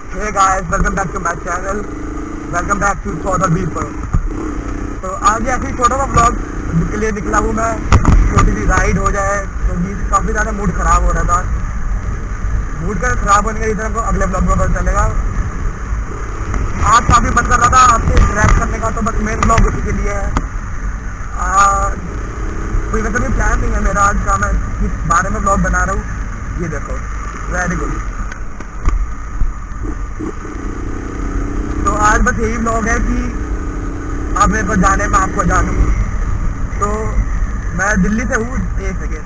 Hey guys, welcome back to my channel. Welcome back to For the People. तो आज ऐसे ही छोटा सा ब्लॉग के लिए निकला हूँ मैं। छोटी सी राइड हो जाए क्योंकि काफ़ी ज़्यादा मूड ख़राब हो रहा था। मूड का ख़राब होने का रीज़न हमको अगले ब्लॉग में पता चलेगा। आज काफ़ी मन कर रहा था आपसे इंटरेक्ट करने का, तो बस मेन ब्लॉग उसी के लिए है। कोई वैसे भी प्लान नहीं है मेरा आज का, मैं किस बारे में ब्लॉग बना रहा हूँ ये देखो। Very good. तो आज बस यही ब्लॉग है कि अब मेरे को जाने में आपको जानूँ। तो मैं दिल्ली से हूँ। एक सेकेंड,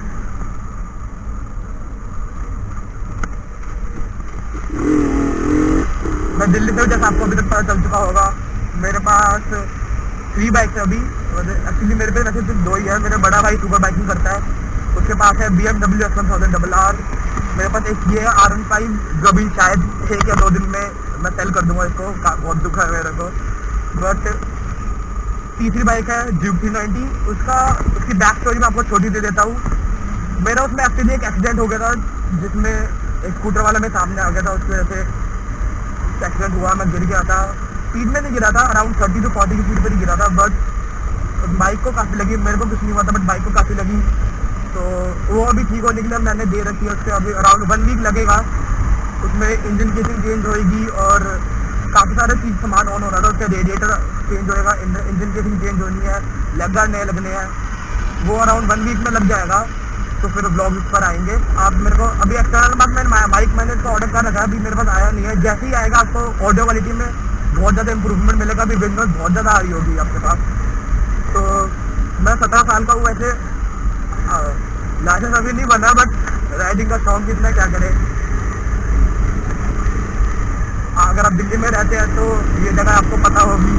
मैं दिल्ली से हूँ। जैसे आपको अभी तक पता चल चुका होगा, मेरे पास 3 बाइक्स है अभी। एक्चुअली मेरे पे वैसे सिर्फ 2 ही है। मेरा बड़ा भाई सुपर बाइकिंग करता है, उसके पास है BMW X1000RR। मेरे पास एक ये है R15 जो अभी शायद 1 या 2 दिन में मैं सेल कर दूंगा इसको। बहुत दुख है मेरे को। बट तीसरी बाइक है Duke 390। उसकी बैक स्टोरी मैं आपको छोटी दे देता हूँ। मेरा उसमें एक्चुअली एक एक्सीडेंट हो गया था, जिसमें एक स्कूटर वाला मेरे सामने आ गया था। उसकी वजह से एक्सीडेंट हुआ, मैं गिर गया था। स्पीड में नहीं गिरा था, अराउंड 30 to 40 की स्पीड पर ही गिरा था। बट बाइक को काफ़ी लगी, मेरे को कुछ नहीं हुआ था, बट बाइक को काफ़ी लगी। तो वो अभी ठीक होने के लिए मैंने दे रखी है। उससे अभी अराउंड 1 वीक लगेगा। उसमें इंजन केसिंग चेंज होएगी और काफ़ी सारे चीज़ सामान ऑन हो रहा था। उसका रेडिएटर चेंज होएगा, इंजन केसिंग चेंज होनी है, लेग गार्ड नए लगने हैं। वो अराउंड 1 वीक में लग जाएगा। तो फिर ब्लॉग इस पर आएंगे। आप मेरे को अभी एक्सटर्नल बाइक मैंने इसको ऑर्डर कर रखा है, अभी मेरे पास आया नहीं है। जैसे ही आएगा आपको ऑडियो क्वालिटी में बहुत ज़्यादा इंप्रूवमेंट मिलेगा। अभी विंडोज बहुत ज़्यादा आ रही होगी आपके पास। तो मैं 17 साल का हूँ वैसे। लाइसेंस अभी नहीं बना, बट राइडिंग का शौक कितना क्या करें। अगर आप दिल्ली में रहते हैं तो ये जगह आपको पता होगी।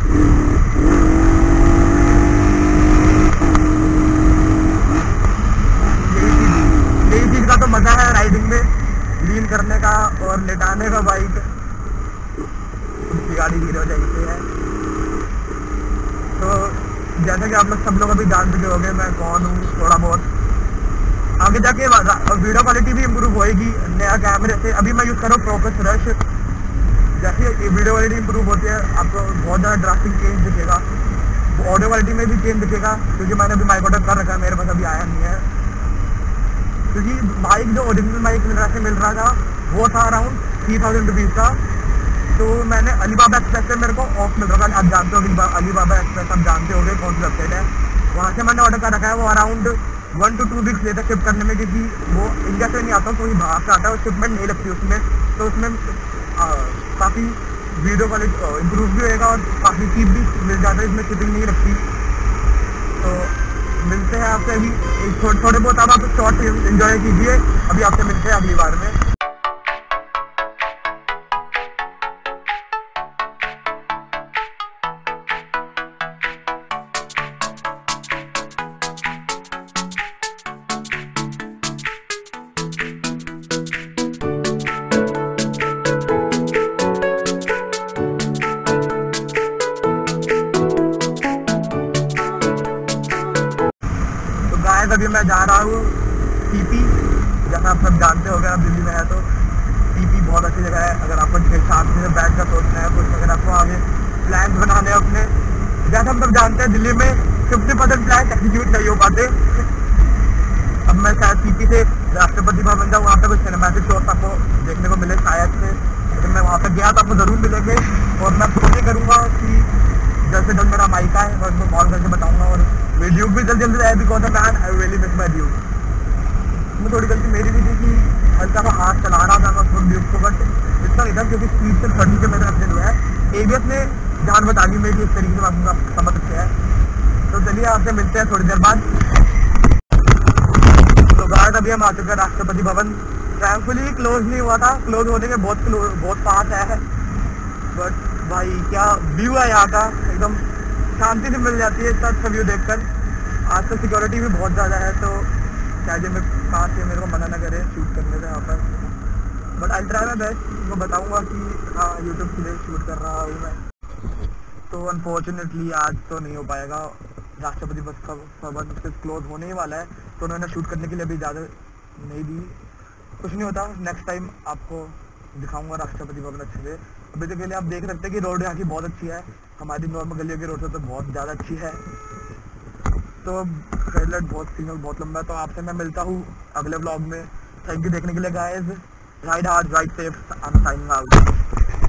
यही चीज़ का तो मज़ा है राइडिंग में, लीन करने का और लेटाने का। बाइक उसकी गाड़ी धीरे हो जाएगी है। तो जैसा कि आप लोग सब लोग अभी जान चुके होंगे मैं कौन हूँ थोड़ा बहुत। आगे जाके वीडियो क्वालिटी भी इम्प्रूव होएगी नया कैमरे से। अभी मैं यूज़ कर रहा हूँ फोकस रश। जैसे वीडियो क्वालिटी इम्प्रूव होती है आपको बहुत ज़्यादा ड्रास्टिक चेंज दिखेगा। ऑडियो क्वालिटी में भी चेंज दिखेगा, क्योंकि मैंने अभी माइक ऑर्डर कर रखा है, मेरे पास अभी आया नहीं है। क्योंकि माइक जो ओरिजिनल माइक मिल रहा था वो था अराउंड 3000 रुपीज़ का। तो मैंने अलीबाबा एक्सप्रेस से मेरे को ऑफ मिल रहा था। आप जानते हो अलीबाबा एक्सप्रेस, आप जानते होंगे कौन सी वेबसाइट है। वहाँ से मैंने ऑर्डर कर रखा है। वो अराउंड 1 to 2 वीक्स लेता है शिप करने में, क्योंकि वो इंडिया से नहीं आता, तो वही बाहर से आता है और शिपमेंट नहीं लगती उसमें। तो उसमें काफ़ी वीडियो क्वालिटी इम्प्रूव भी होएगा और काफ़ी चीज़ भी मिल जाता है, इसमें शिपिंग नहीं लगती। तो मिलते हैं आपसे अभी थोड़े बहुत। अब आप शॉर्ट एंजॉय कीजिए। अभी आपसे मिलते हैं अगली बार में। अभी मैं जा रहा हूँ टीपी। जैसा आप सब जानते हो, आप दिल्ली में है तो टीपी बहुत अच्छी जगह है। अगर आपको साथ में बैठ कर सोचना है कुछ, अगर आपको आगे प्लान बनाने हैं अपने, जैसा हम सब जानते हैं दिल्ली में 50% प्लान एग्जीक्यूट नहीं हो पाते। अब मैं शायद टीपी से राष्ट्रपति भवन जाऊँ, वहाँ पर कुछ सिनेमैटिक शोज आपको देखने को मिले शायद से। लेकिन मैं वहाँ पर गया तो आपको ज़रूर मिलेंगे। और मैं कोशिश करूँगा कि जल्द से जल्द मेरा माइक आए और मैं कॉल करके बताऊँगा। और ड्यूक भी जल्दी जल्दी आए, because man I really miss my Duke. मैं थोड़ी गलती मेरी भी थी कि हल्का सा हाथ चला रहा था मैं खुद ड्यूक को, बट इतना नहीं था क्योंकि स्पीड से 30 से मेरा एक्सीडेंट हुआ है। ABS ने जान बता दी मेरी, इस तरीके से आप समझ सकते हैं। तो चलिए आपसे मिलते हैं थोड़ी देर बाद। तो गाइस अभी हम आ चुके हैं राष्ट्रपति भवन। थैंकफुली क्लोज नहीं हुआ था, क्लोज होने के बहुत पास है। बट भाई क्या व्यू है यहाँ का, एकदम शांति से मिल जाती है इतना अच्छा व्यू देखकर। आज तो सिक्योरिटी भी बहुत ज़्यादा है, तो शायद मैं कहाँ से मेरे को मना ना करे शूट करने से यहाँ पर। But I try my best, वो बताऊँगा कि हाँ यूट्यूब के लिए शूट कर रहा हूँ मैं। तो अनफॉर्चुनेटली आज तो नहीं हो पाएगा। राष्ट्रपति भवन उसके क्लोज होने ही वाला है, तो उन्होंने शूट करने के लिए अभी इजाज़त नहीं दी। कुछ नहीं होता, नेक्स्ट टाइम आपको दिखाऊंगा राष्ट्रपति भवन अच्छे से। अभी तक के लिए आप देख सकते हैं कि रोड यहाँ की बहुत अच्छी है, हमारी नॉर्मल गलियों की रोड से तो बहुत ज़्यादा अच्छी है। तो रेड लाइट बहुत सिग्नल बहुत लंबा है। तो आपसे मैं मिलता हूँ अगले व्लॉग में। थैंक यू देखने के लिए guys. Ride hard ride safe, I am signing out.